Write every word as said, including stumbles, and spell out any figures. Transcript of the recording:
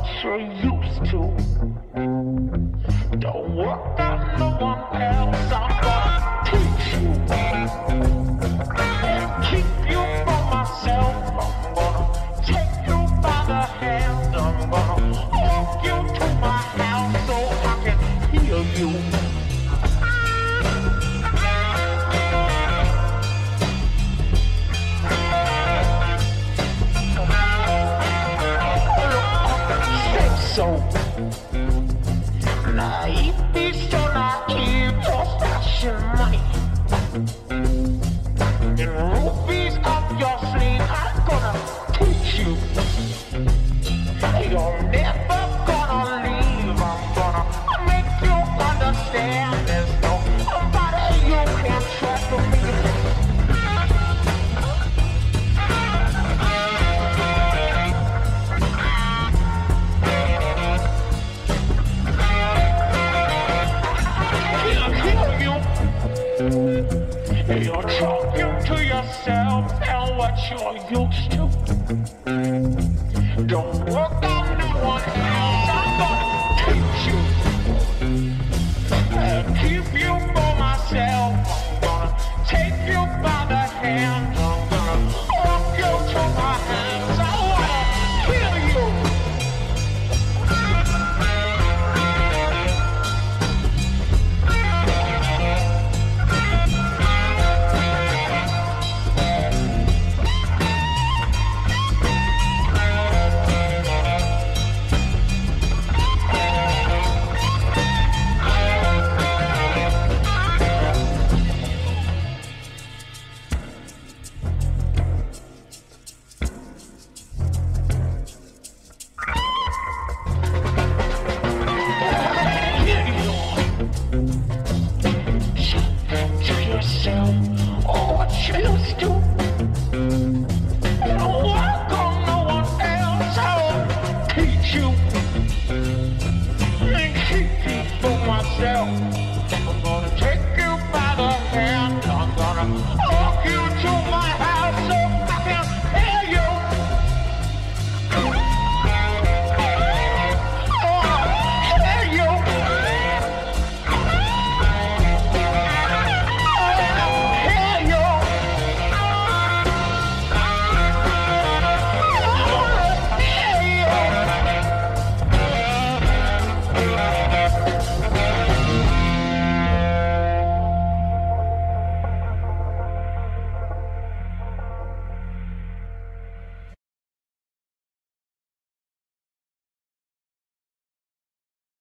you're used to. Don't work on no one else. I'm gonna teach you and keep you from myself. I'm gonna take you by the hand. I'm gonna walk you to my house so I can heal you. So naive, be so naive, you're stashing money in rupees up your sleeve. I'm gonna teach you. You're never gonna leave. I'm gonna make you understand. There's nobody you can trust me. You're talking to yourself and what you're used to. Don't work on no one else. I'm gonna teach you and keep you for myself. I'm gonna take you by the hand. I'm gonna walk you to my hands. I wanna kill you. You